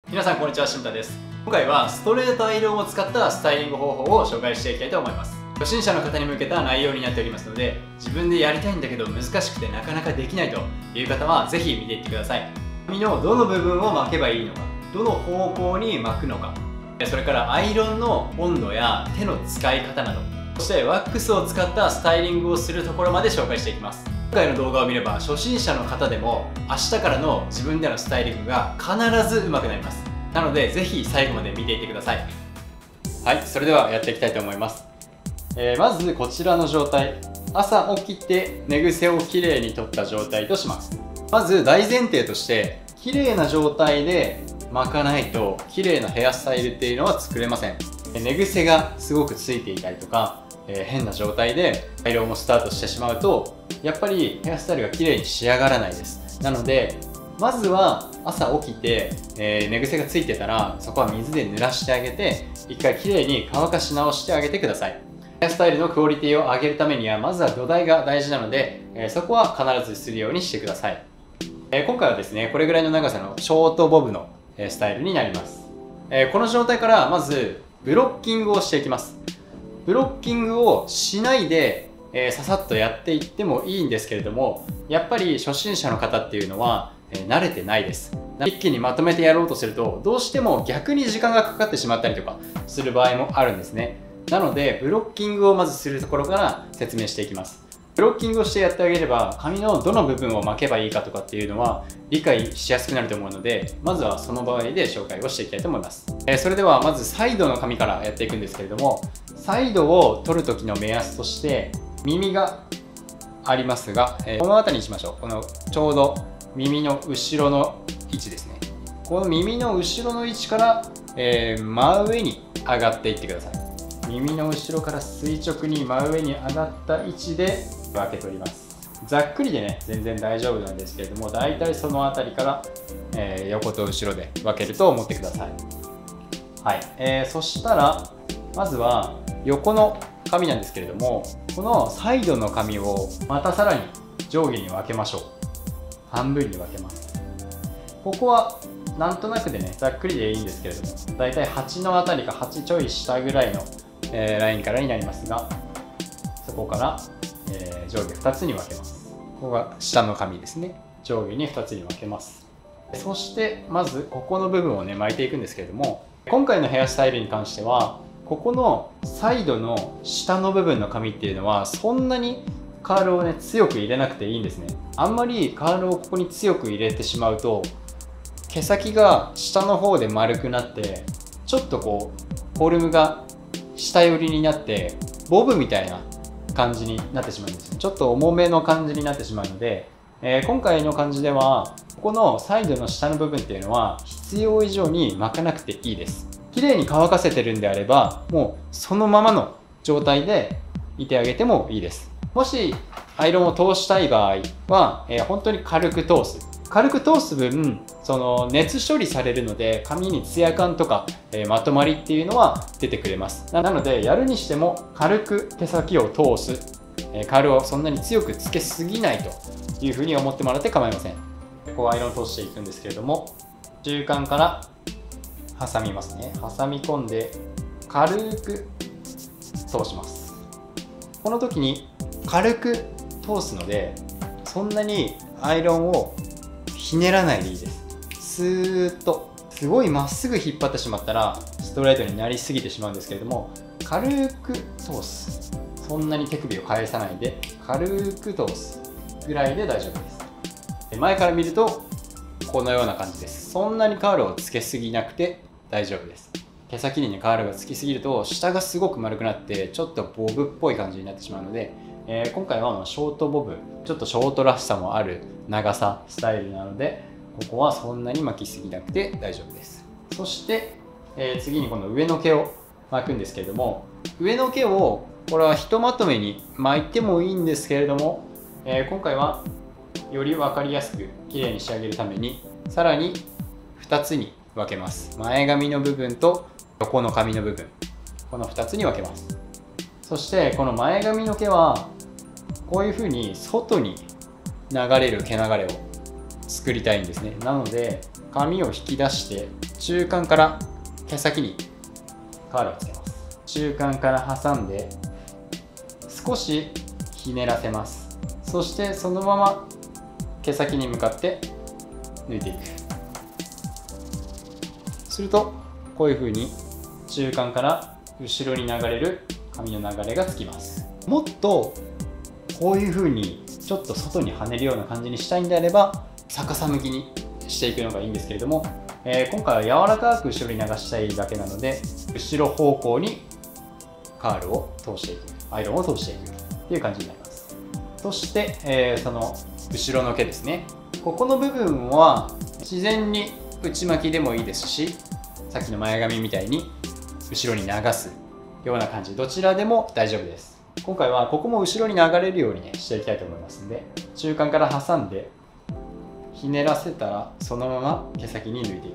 皆さんこんにちは、しむたです。今回はストレートアイロンを使ったスタイリング方法を紹介していきたいと思います。初心者の方に向けた内容になっておりますので、自分でやりたいんだけど難しくてなかなかできないという方はぜひ見ていってください。髪のどの部分を巻けばいいのか、どの方向に巻くのか、それからアイロンの温度や手の使い方など、そしてワックスを使ったスタイリングをするところまで紹介していきます。今回の動画を見れば初心者の方でも明日からの自分でのスタイリングが必ず上手くなります。なのでぜひ最後まで見ていってください。はい、それではやっていきたいと思います。まずこちらの状態、朝起きて寝癖をきれいに取った状態とします。まず大前提としてきれいな状態で巻かないときれいなヘアスタイルっていうのは作れません。寝癖がすごくついていたりとか、変な状態でアイロンをスタートしてしまうとやっぱりヘアスタイルが綺麗に仕上がらないです。なのでまずは朝起きて、寝癖がついてたらそこは水で濡らしてあげて一回綺麗に乾かし直してあげてください。ヘアスタイルのクオリティを上げるためにはまずは土台が大事なので、そこは必ずするようにしてください。今回はですねこれぐらいの長さのショートボブのスタイルになります。この状態からまずブロッキングをしていきます。ブロッキングをしないで、ささっとやっていってもいいんですけれども、やっぱり初心者の方っていうのは、慣れてないです。一気にまとめてやろうとするとどうしても逆に時間がかかってしまったりとかする場合もあるんですね。なのでブロッキングをまずするところから説明していきます。ブロッキングをしてやってあげれば髪のどの部分を巻けばいいかとかっていうのは理解しやすくなると思うので、まずはその場合で紹介をしていきたいと思います。それではまずサイドの髪からやっていくんですけれども、サイドを取る時の目安として耳がありますが、この辺りにしましょう。このちょうど耳の後ろの位置ですね。この耳の後ろの位置から、真上に上がっていってください。耳の後ろから垂直に真上に上がった位置で分け取ります。ざっくりでね全然大丈夫なんですけれども、だいたいその辺りから、横と後ろで分けると思ってください。はい、そしたらまずは横の髪なんですけれども、このサイドの髪をまたさらに上下に分けましょう。半分に分けます。ここはなんとなくでねざっくりでいいんですけれども、だいたい8のあたりか8ちょい下ぐらいの、ラインからになりますが、そこから、上下2つに分けます。ここが下の髪ですね。上下に2つに分けます。そしてまずここの部分をね巻いていくんですけれども、今回のヘアスタイルに関してはここのサイドの下の部分の髪っていうのはそんなにカールをね強く入れなくていいんですね。あんまりカールをここに強く入れてしまうと毛先が下の方で丸くなってちょっとこうフォルムが下寄りになってボブみたいな感じになってしまうんですよ。ちょっと重めの感じになってしまうので、今回の感じではここのサイドの下の部分っていうのは必要以上に巻かなくていいです。綺麗に乾かせてるんであればもうそのままの状態でいてあげてもいいです。もしアイロンを通したい場合は、本当に軽く通す。軽く通す分その熱処理されるので髪にツヤ感とか、まとまりっていうのは出てくれます。なのでやるにしても軽く毛先を通す、カールをそんなに強くつけすぎないというふうに思ってもらって構いません。こうアイロンを通していくんですけれども、中間から挟みますね。挟み込んで軽く通します。この時に軽く通すのでそんなにアイロンをひねらないでいいです。スーッとすごいまっすぐ引っ張ってしまったらストレートになりすぎてしまうんですけれども、軽く通す。そんなに手首を返さないで軽く通すぐらいで大丈夫です。前から見るとこのような感じです。そんなにカールをつけすぎなくて大丈夫です。毛先にねカールがつきすぎると下がすごく丸くなってちょっとボブっぽい感じになってしまうので、今回はショートボブ、ちょっとショートらしさもある長さスタイルなのでここはそんなに巻きすぎなくて大丈夫です。そして、次にこの上の毛を巻くんですけれども、上の毛をこれはひとまとめに巻いてもいいんですけれども、今回はより分かりやすく綺麗に仕上げるためにさらに2つに分けます。前髪の部分と横の髪の部分、この2つに分けます。そしてこの前髪の毛はこういうふうに外に流れる毛流れを作りたいんですね。なので髪を引き出して中間から毛先にカールをつけます。中間から挟んで少しひねらせます。そしてそのまま毛先に向かって抜いていく。するとこういうふうに中間から後ろに流れる髪の流れがつきます。もっとこういうふうにちょっと外に跳ねるような感じにしたいんであれば逆さ向きにしていくのがいいんですけれども、今回は柔らかく後ろに流したいだけなので後ろ方向にカールを通していく、アイロンを通していくという感じになります。そして、その後ろの毛ですね、ここの部分は自然に内巻きでもいいですし、さっきの前髪みたいに後ろに流すような感じ、どちらでも大丈夫です。今回はここも後ろに流れるようにねしていきたいと思いますので、中間から挟んでひねらせたらそのまま毛先に抜いていく、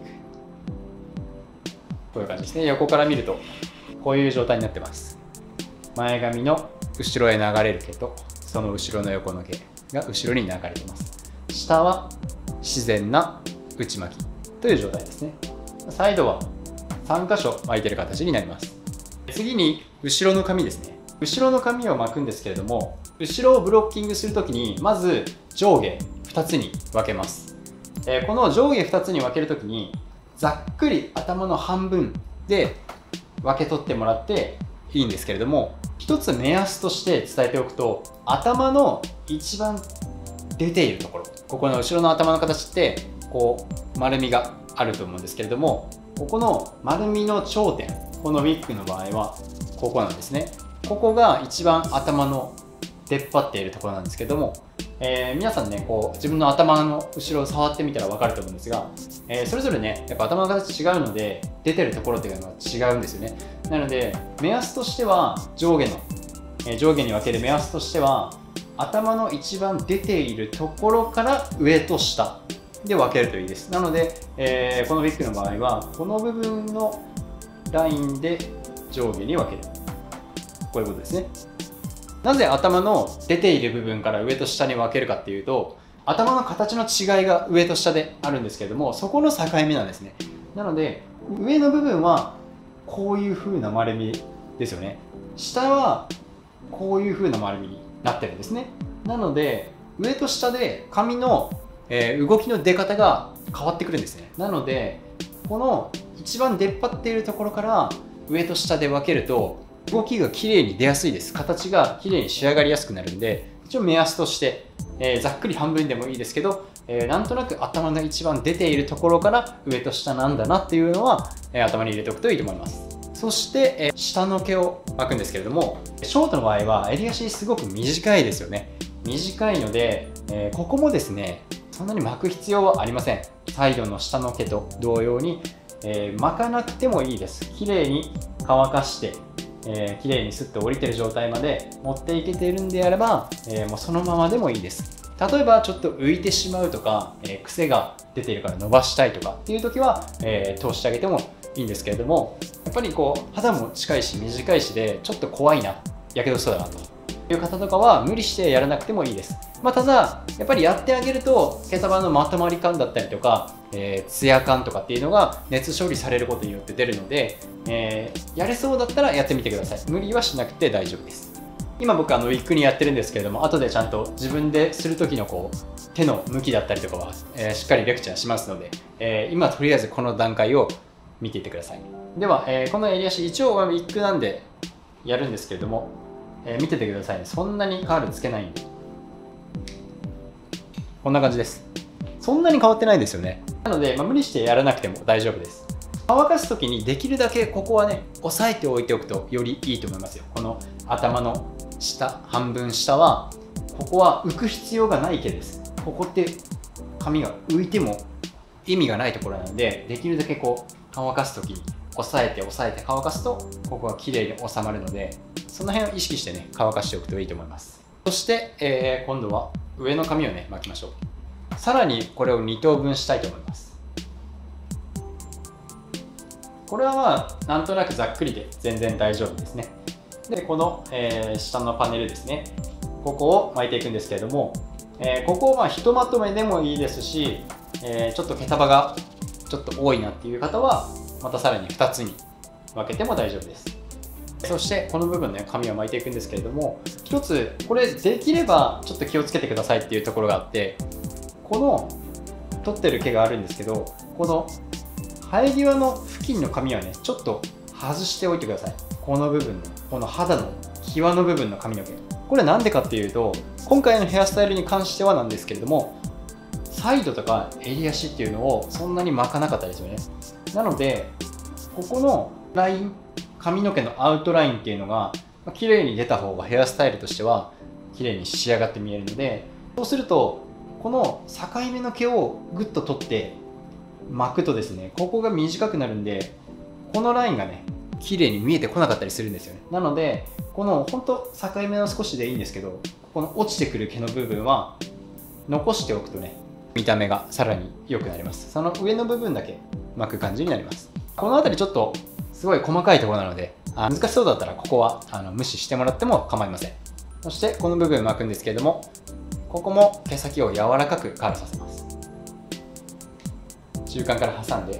こういう感じですね。横から見るとこういう状態になってます。前髪の後ろへ流れる毛とその後ろの横の毛が後ろに流れてます。下は自然な内巻きという状態ですね。サイドは3箇所巻いてる形になります。次に後ろの髪ですね。後ろの髪を巻くんですけれども、後ろをブロッキングするときにまず上下2つに分けます。この上下2つに分けるときにざっくり頭の半分で分け取ってもらっていいんですけれども、一つ目安として伝えておくと、頭の一番出ているところ、ここの後ろの頭の形ってこう丸みがあると思うんですけれども、ここの丸みの頂点、このウィッグの場合はここなんですね。ここが一番頭の出っ張っているところなんですけども、皆さんねこう自分の頭の後ろを触ってみたら分かると思うんですが、それぞれねやっぱ頭の形違うので出てるところっていうのは違うんですよね。なので目安としては上下に分ける目安としては、頭の一番出ているところから上と下で分けるといいです。なので、このウィッグの場合はこの部分のラインで上下に分ける、こういうことですね。なぜ頭の出ている部分から上と下に分けるかっていうと、頭の形の違いが上と下であるんですけれども、そこの境目なんですね。なので上の部分はこういう風な丸みですよね。下はこういう風な丸みになってるんですね。なので上と下で髪の、動きの出方が変わってくるんですね。なのでこの一番出っ張っているところから上と下で分けると動きが綺麗に出やすいです。形が綺麗に仕上がりやすくなるんで、一応目安として、ざっくり半分でもいいですけど、なんとなく頭の一番出ているところから上と下なんだなっていうのは、頭に入れておくといいと思います。そして、下の毛を巻くんですけれども、ショートの場合は襟足すごく短いですよね。短いので、ここもですねそんなに巻く必要はありません。サイドの下の毛と同様に、巻かなくてもいいです。綺麗に乾かして綺麗にスッと降りてる状態まで持っていけているんであれば、もうそのままでもいいです。例えばちょっと浮いてしまうとか、癖が出ているから伸ばしたいとかっていう時は、通してあげてもいいんですけれども、やっぱりこう肌も近いし短いしでちょっと怖いな、やけどしそうだなという方とかは無理してやらなくてもいいです。ただやっぱりやってあげると毛束のまとまり感だったりとか、ツヤ感とかっていうのが熱処理されることによって出るので、やれそうだったらやってみてください。無理はしなくて大丈夫です。今僕ウィッグにやってるんですけれども、後でちゃんと自分でする時のこう手の向きだったりとかは、しっかりレクチャーしますので、今とりあえずこの段階を見ていってください。では、この襟足一応ウィッグなんでやるんですけれども、見ててくださいね。そんなにカールつけないんで、こんな感じです。そんなに変わってないですよね。なので、無理してやらなくても大丈夫です。乾かす時にできるだけここはね押さえておいておくとよりいいと思いますよ。この頭の下半分下はここは浮く必要がない毛です。ここって髪が浮いても意味がないところなので、できるだけこう乾かす時に押さえて乾かすとここが綺麗に収まるので、その辺を意識してね乾かしておくといいと思います。そして、今度は上の髪をね巻きましょう。さらにこれを2等分したいと思います。これはなんとなくざっくりで全然大丈夫ですね。でこの、下のパネルですね、ここを巻いていくんですけれども、ここをひとまとめでもいいですし、ちょっと毛束がちょっちょっと多いなっていう方はまたさらに2つに分けても大丈夫です。そしてこの部分ね、紙を巻いていくんですけれども、一つこれできればちょっと気をつけてくださいっていうところがあって、この取ってる毛があるんですけど、この生え際の付近の髪はねちょっと外しておいてください。この部分のこの肌の際の部分の髪の毛、これなんでかっていうと、今回のヘアスタイルに関してはなんですけれども、サイドとか襟足っていうのをそんなに巻かなかったですよね。なのでここのライン、髪の毛のアウトラインっていうのが綺麗に出た方がヘアスタイルとしては綺麗に仕上がって見えるので、そうするとこの境目の毛をグッと取って巻くとですね、ここが短くなるんで、このラインがね綺麗に見えてこなかったりするんですよね。なのでこのほんと境目の少しでいいんですけど、この落ちてくる毛の部分は残しておくとね、見た目がさらに良くなります。その上の部分だけ巻く感じになります。この辺りちょっとすごい細かいところなので、難しそうだったらここは無視してもらっても構いません。そしてこの部分巻くんですけれども、ここも毛先を柔らかくカールさせます。中間から挟んで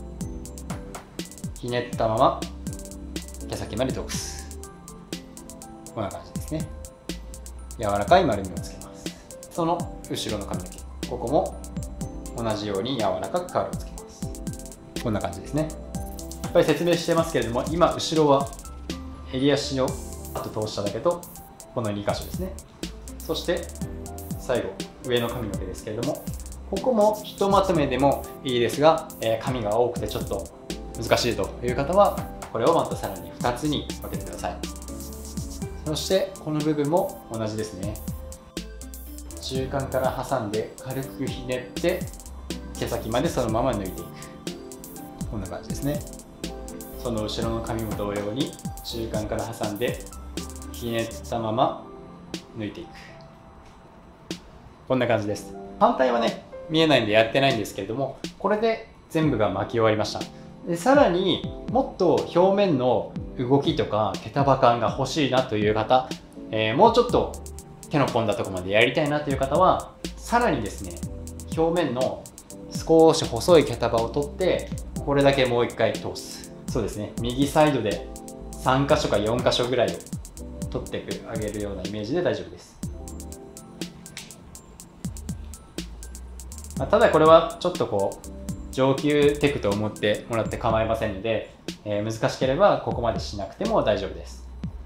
ひねったまま毛先まで通す。こんな感じですね。柔らかい丸みをつけます。その後ろの髪の毛、ここも同じように柔らかくカールをつけます。こんな感じですね。やっぱり説明してますけれども、今後ろは襟足をあと通しただけとこの2箇所ですね。そして最後上の髪の毛ですけれども、ここもひとまとめでもいいですが、髪が多くてちょっと難しいという方はこれをまたさらに2つに分けてください。そしてこの部分も同じですね。中間から挟んで軽くひねって毛先までそのまま抜いていく。こんな感じですね。その後ろの髪も同様に中間から挟んでひねったまま抜いていく。こんな感じです。反対はね見えないんでやってないんですけれども、これで全部が巻き終わりました。でさらにもっと表面の動きとか毛束感が欲しいなという方、もうちょっと手の込んだところまでやりたいなという方は、さらにですね表面の少し細い毛束を取ってこれだけもう一回通す。そうですね、右サイドで3箇所か4箇所ぐらいを取ってあげるようなイメージで大丈夫です。ただこれはちょっとこう上級テクと思ってもらって構いませんので、難しければここまでしなくても大丈夫です。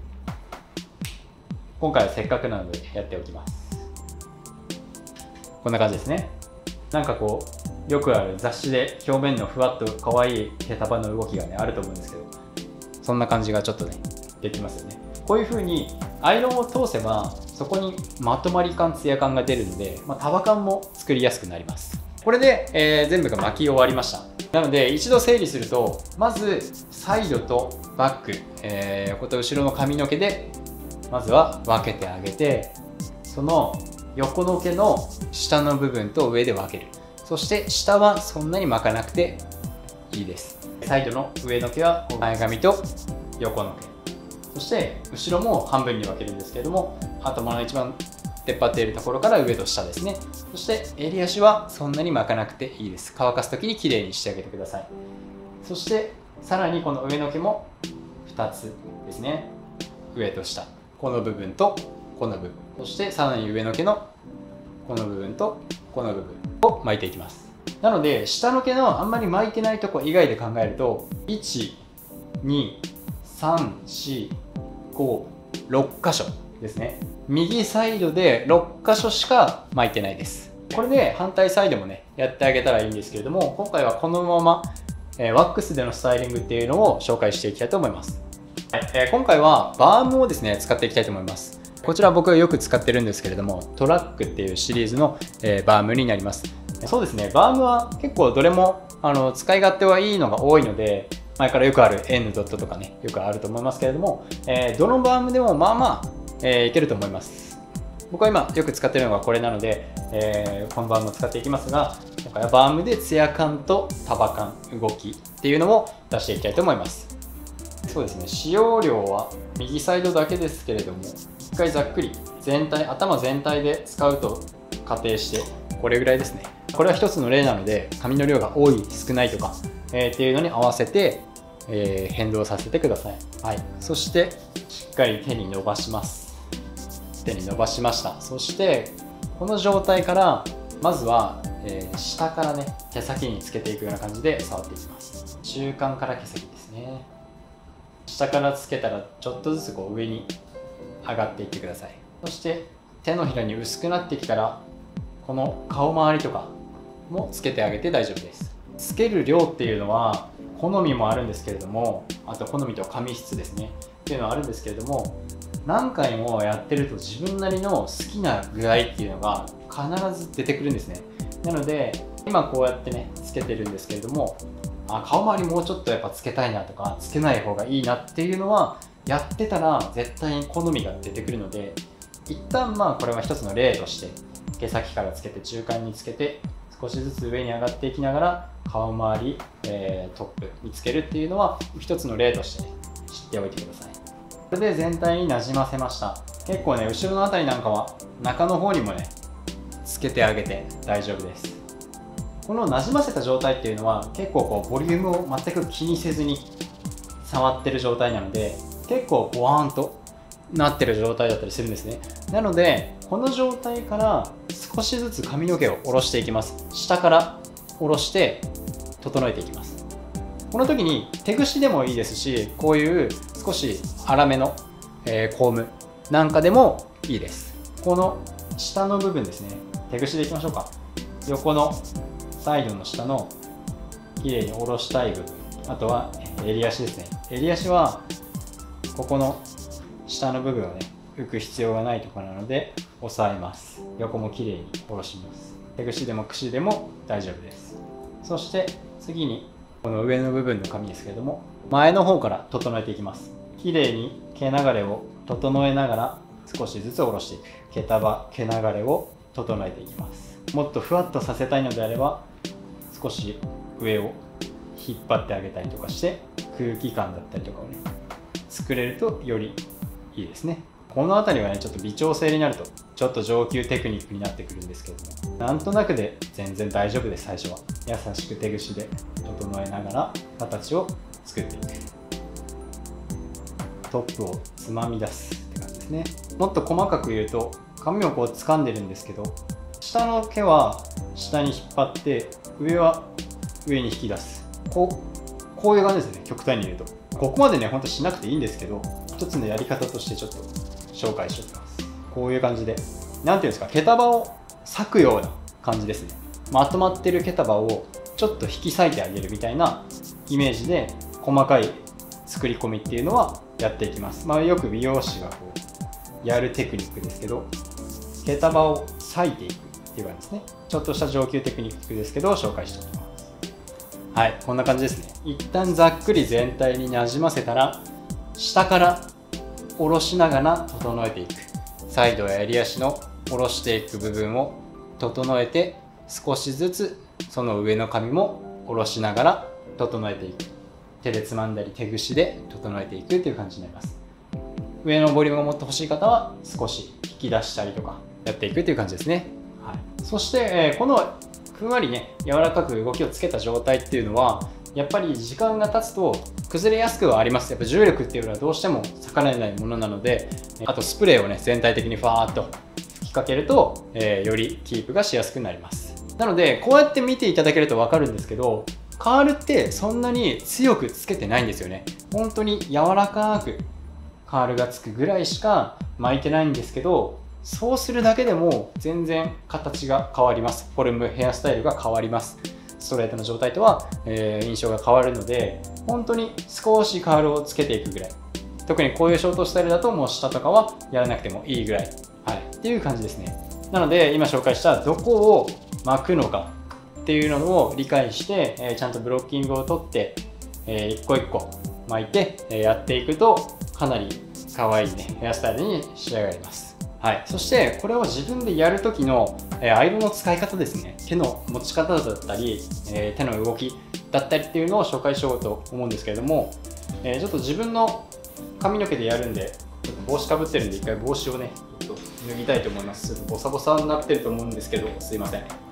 今回はせっかくなのでやっておきます。こんな感じですね。なんかこうよくある雑誌で表面のふわっと可愛い毛束の動きがねあると思うんですけど、そんな感じがちょっとねできますよね。こういう風にアイロンを通せばそこにまとまり感、ツヤ感が出るので、束感も作りやすくなります。これで、全部が巻き終わりました。なので一度整理すると、まずサイドとバック、横と後ろの髪の毛でまずは分けてあげて、その横の毛の下の部分と上で分ける。そして下はそんなに巻かなくていいです。サイドの上の毛は前髪と横の毛、そして後ろも半分に分けるんですけれども、頭の一番出っ張っているところから上と下ですね。そして襟足はそんなに巻かなくていいです。乾かす時にきれいにしてあげてください。そしてさらにこの上の毛も2つですね。上と下、この部分とこの部分、そしてさらに上の毛のこの部分とこの部分を巻いていきます。なので下の毛のあんまり巻いてないとこ以外で考えると、1、2、3、4、5、6箇所ですね。右サイドで6箇所しか巻いてないです。これで反対サイドもねやってあげたらいいんですけれども、今回はこのまま、ワックスでのスタイリングっていうのを紹介していきたいと思います。今回はバームをですね使っていきたいと思います。こちら僕がよく使ってるんですけれども、トラックっていうシリーズの、バームになります。そうですね、バームは結構どれも使い勝手はいいのが多いので、前からよくある N ドットとかねよくあると思いますけれども、どのバームでもまあまあ、いけると思います。僕は今よく使ってるのがこれなので、このバームを使っていきますが、今回はバームでツヤ感と束感、動きっていうのを出していきたいと思います。そうですね、使用量は右サイドだけですけれども、一回ざっくり頭全体で使うと仮定してこれぐらいですね。 これは一つの例なので、髪の量が多い少ないとか、っていうのに合わせて、変動させてください。はい、そしてしっかり手に伸ばします。手に伸ばしました。そしてこの状態からまずは、下からね毛先につけていくような感じで触っていきます。中間から毛先ですね。下からつけたらちょっとずつこう上に上がっていってください。そして手のひらに薄くなってきたら、この顔周りとかもつけてあげて大丈夫です。つける量っていうのは好みもあるんですけれども、あと好みと髪質ですねっていうのはあるんですけれども、何回もやってると自分なりの好きな具合っていうのが必ず出てくるんですね。なので今こうやってねつけてるんですけれども、顔周りもうちょっとやっぱつけたいなとか、つけない方がいいなっていうのはやってたら絶対に好みが出てくるので、一旦これは一つの例として毛先からつけて中間につけて少しずつ上に上がっていきながら顔周り、トップにつけるっていうのは一つの例としてね知っておいてください。これで全体になじませました。結構ね後ろの辺りなんかは中の方にもねつけてあげて大丈夫です。このなじませた状態っていうのは結構こうボリュームを全く気にせずに触ってる状態なので、結構ボワーンとなってる状態だったりするんですね。なのでこの状態から少しずつ髪の毛を下ろしていきます。下から下ろして整えていきます。この時に手ぐしでもいいですし、こういう少し粗めの、コームなんかでもいいです。この下の部分ですね、手ぐしでいきましょうか。横のサイドの下の綺麗に下ろしたい部分、あとは襟足ですね。襟足はここの下の部分をね浮く必要がないところなので押さえます。横も綺麗に下ろします。手ぐしでも櫛でも大丈夫です。そして次にこの上の部分の髪ですけれども、前の方から整えていきます。綺麗に毛流れを整えながら少しずつ下ろしていく。毛束、毛流れを整えていきます。もっとふわっとさせたいのであれば少し上を引っ張ってあげたりとかして空気感だったりとかをね作れるとよりいいですね。この辺りはねちょっと微調整になるとちょっと上級テクニックになってくるんですけれども、なんとなくで全然大丈夫です。最初は優しく手ぐしで整えながら形を作っていく。トップをつまみ出すって感じですね。もっと細かく言うと髪をこう掴んでるんですけど、下の毛は下に引っ張って上は上に引き出す、こういう感じですね。極端に言うとここまでねほんとしなくていいんですけど、一つのやり方としてちょっと紹介しておきます。こういう感じで何ていうんですか、毛束を裂くような感じですね。まとまってる毛束をちょっと引き裂いてあげるみたいなイメージで細かい作り込みっていうのはやっていきます。よく美容師がこうやるテクニックですけど、毛束を裂いていくっていう感じですね。ちょっとした上級テクニックですけど紹介しておきます。はい、こんな感じですね。一旦ざっくり全体になじませたら下から下ろしながら整えていく。サイドや襟足の下ろしていく部分を整えて、少しずつその上の髪も下ろしながら整えていく。手でつまんだり手ぐしで整えていくっていう感じになります。上のボリュームがもっと欲しい方は少し引き出したりとかやっていくっていう感じですね。はい、そして、このふんわりね柔らかく動きをつけた状態っていうのはやっぱり時間が経つと崩れやすくはあります。やっぱ重力っていうのはどうしても逆らえないものなので、あとスプレーをね全体的にファーっと吹きかけると、よりキープがしやすくなります。なのでこうやって見ていただけると分かるんですけど、カールってそんなに強くつけてないんですよね。本当に柔らかくカールがつくぐらいしか巻いてないんですけど、そうするだけでも全然形が変わります。フォルム、ヘアスタイルが変わります。ストレートの状態とは、印象が変わるので、本当に少しカールをつけていくぐらい。特にこういうショートスタイルだともう下とかはやらなくてもいいぐらい、はい、っていう感じですね。なので今紹介したどこを巻くのかっていうのを理解して、ちゃんとブロッキングを取って、一個一個巻いて、やっていくとかなり可愛いねヘアスタイルに仕上がります。はい、そしてこれを自分でやる時のアイロンの使い方ですね。手の持ち方だったり、手の動きだったりっていうのを紹介しようと思うんですけれども、ちょっと自分の髪の毛でやるんでちょっと帽子かぶってるんで一回帽子をねちょっと脱ぎたいと思います。ちょっとボサボサになってると思うんですけどすいません。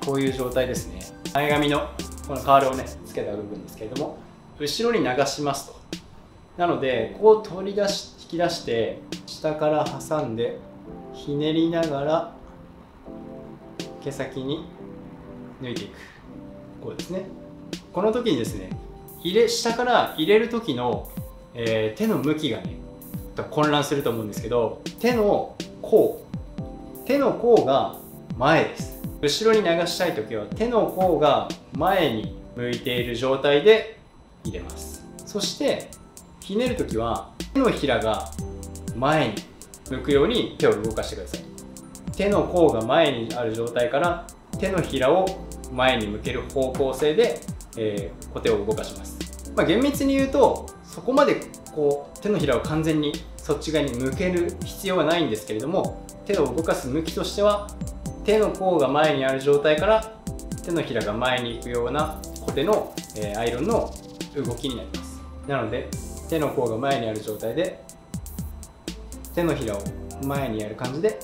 こういう状態ですね。前髪のこのカールをねつけた部分ですけれども、後ろに流しますと。なのでこう取り出し引き出して下から挟んでひねりながら毛先に抜いていく。こうですね。この時にですね、下から入れる時の、手の向きがね混乱すると思うんですけど、手の甲が前です。後ろに流したい時は手の甲が前に向いている状態で入れます。そしてひねる時は手のひらが前に向くように手を動かしてください。手の甲が前にある状態から手のひらを前に向ける方向性で、小手を動かします。厳密に言うとそこまでこう手のひらを完全にそっち側に向ける必要はないんですけれども、手を動かす向きとしては手の甲が前にある状態から手のひらが前に行くような小手の、アイロンの動きになります。なので手の甲が前にある状態で手のひらを前にやる感じで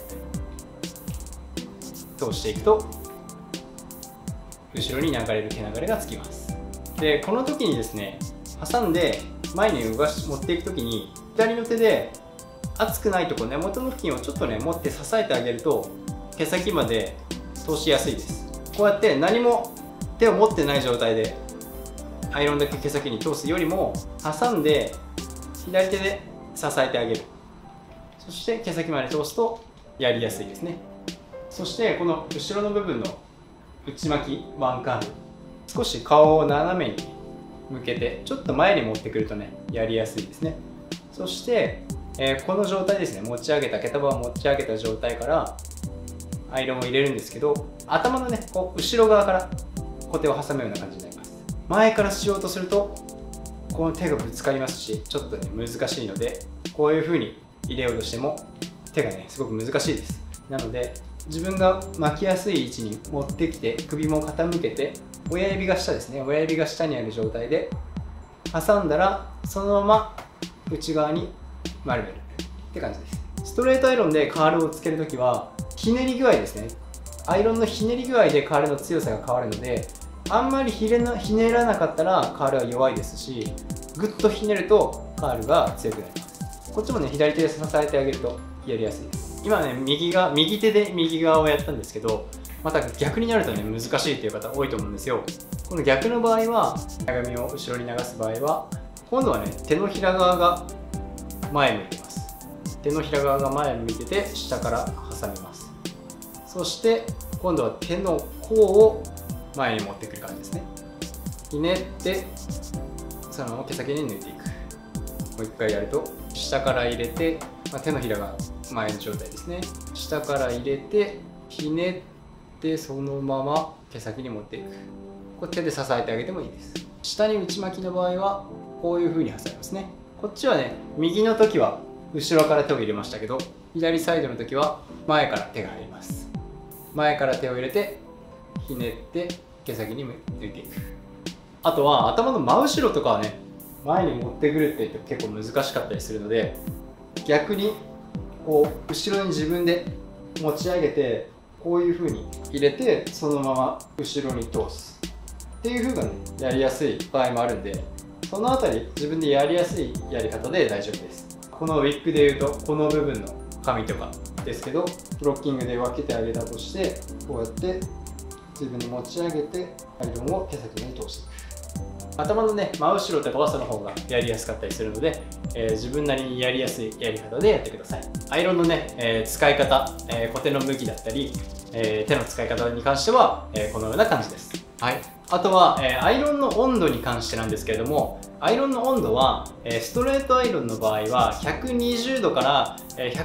通していくと後ろに流れる毛流れがつきます。でこの時にですね、挟んで前に持っていく時に左の手で熱くないところ、根元の付近をちょっとね持って支えてあげると毛先まで通しやすいです。こうやって何も手を持ってない状態でアイロンだけ毛先に通すよりも、挟んで左手で支えてあげる。そして毛先まで通すとやりやすいですね。そしてこの後ろの部分の内巻きワンカール、少し顔を斜めに向けてちょっと前に持ってくるとねやりやすいですね。そして、この状態ですね、持ち上げた毛束を持ち上げた状態からアイロンを入れるんですけど、頭のねこう後ろ側から小手を挟むような感じになります。前からしようとするとこの手がぶつかりますし、ちょっとね難しいので、こういう風に入れようとしても手がねすごく難しいです。なので自分が巻きやすい位置に持ってきて、首も傾けて、親指が下ですね、親指が下にある状態で挟んだらそのまま内側に丸めるって感じです。ストレートアイロンでカールをつけるときはひねり具合ですね、アイロンのひねり具合でカールの強さが変わるので、あんまりひねらなかったらカールは弱いですし、ぐっとひねるとカールが強くなります。こっちもね左手で支えてあげるとやりやすいです。今ね右手で右側をやったんですけど、また逆になるとね難しいっていう方多いと思うんですよ。この逆の場合は、前髪を後ろに流す場合は今度はね手のひら側が前向いてます。手のひら側が前向いてて下から挟みます。そして今度は手の甲を前に持ってくる感じですね。ひねってそのまま毛先に抜いていく。もう一回やると下から入れて、手のひらが前の状態ですね。下から入れてひねってそのまま毛先に持っていく。これ手で支えてあげてもいいです。下に内巻きの場合はこういう風に挟みますね。こっちはね右の時は後ろから手を入れましたけど、左サイドの時は前から手が入ります。前から手を入れてひねって毛先に抜いていく。あとは頭の真後ろとかはね前に持ってくるって言って結構難しかったりするので、逆にこう後ろに自分で持ち上げてこういう風に入れてそのまま後ろに通すっていう風がねやりやすい場合もあるんで、そのあたり自分でやりやすいやり方で大丈夫です。このウィッグでいうとこの部分の髪とかですけど、ロッキングで分けてあげたとして、こうやって自分で持ち上げてアイロンを毛先に通していく。頭のね真後ろとかはその方がやりやすかったりするので、自分なりにやりやすいやり方でやってください。アイロンのね、使い方、小手の向きだったり、手の使い方に関しては、このような感じです。はい、あとは、アイロンの温度に関してなんですけれども、アイロンの温度は、ストレートアイロンの場合は120度から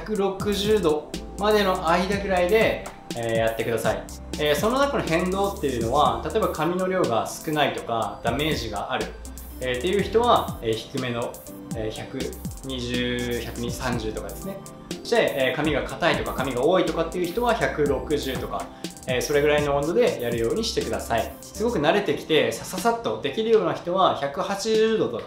160度までの間ぐらいでやってください。その中の変動っていうのは、例えば髪の量が少ないとかダメージがあるっていう人は低めの120、130とかですね。そして髪が硬いとか髪が多いとかっていう人は160とかそれぐらいの温度でやるようにしてください。すごく慣れてきてささっとできるような人は180度とか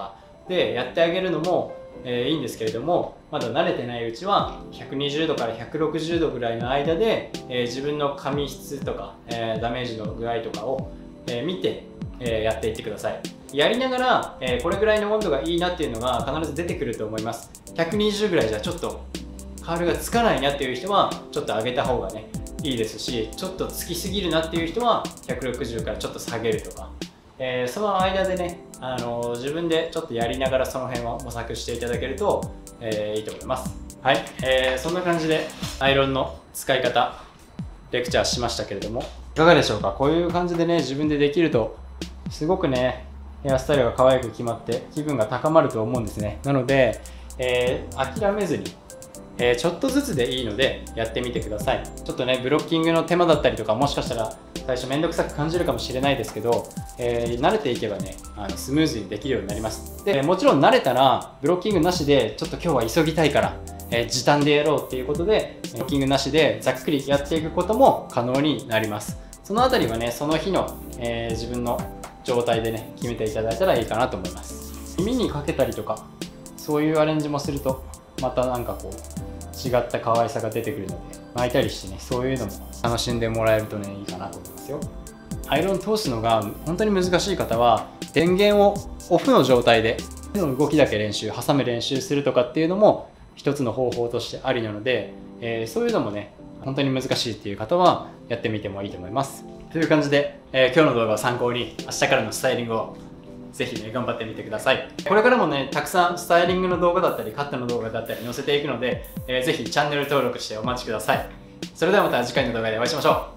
でやってあげるのも、いいんですけれども、まだ慣れてないうちは120度から160度ぐらいの間で、自分の髪質とか、ダメージの具合とかを、見て、やっていってください。やりながら、これぐらいの温度がいいなっていうのが必ず出てくると思います。120ぐらいじゃちょっとカールがつかないなっていう人はちょっと上げた方がねいいですし、ちょっとつきすぎるなっていう人は160からちょっと下げるとか、その間でね、自分でちょっとやりながらその辺は模索していただけると、いいと思います。はい、そんな感じでアイロンの使い方レクチャーしましたけれども、いかがでしょうか。こういう感じでね自分でできるとすごくねヘアスタイルが可愛く決まって気分が高まると思うんですね。なので、諦めずに、ちょっとずつでいいのでやってみてください。ちょっとねブロッキングの手間だったりとか、もしかしたら最初めんどくさく感じるかもしれないですけど、慣れていけばねスムーズにできるようになります。でもちろん慣れたらブロッキングなしでちょっと今日は急ぎたいから、時短でやろうっていうことでブロッキングなしでざっくりやっていくことも可能になります。そのあたりはねその日の、自分の状態でね決めていただいたらいいかなと思います。耳にかけたりとかそういうアレンジもするとまたなんかこう違った可愛さが出てくるので、巻いたりしてねそういうのも楽しんでもらえるとねいいかなと思いますよ。アイロン通すのが本当に難しい方は電源をオフの状態で手の動きだけ練習、挟む練習するとかっていうのも一つの方法としてありなので、そういうのもね本当に難しいっていう方はやってみてもいいと思います。という感じで、今日の動画を参考に明日からのスタイリングをぜひね頑張ってみてください。これからもねたくさんスタイリングの動画だったりカットの動画だったり載せていくので、ぜひチャンネル登録してお待ちください。それではまた次回の動画でお会いしましょう。